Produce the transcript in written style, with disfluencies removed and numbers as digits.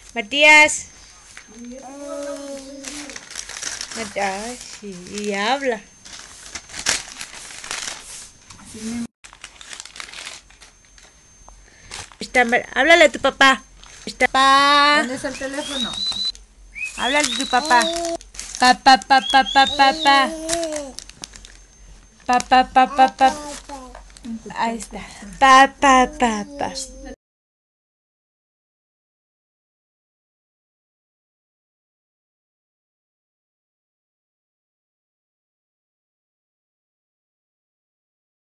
Matías. Ay, sí, y habla. Háblale a tu papá. ¿Dónde está el teléfono? Háblale a tu papá. Papá, papá, papá, papá. Papá, papá, papá. Ahí está. Papá, papá.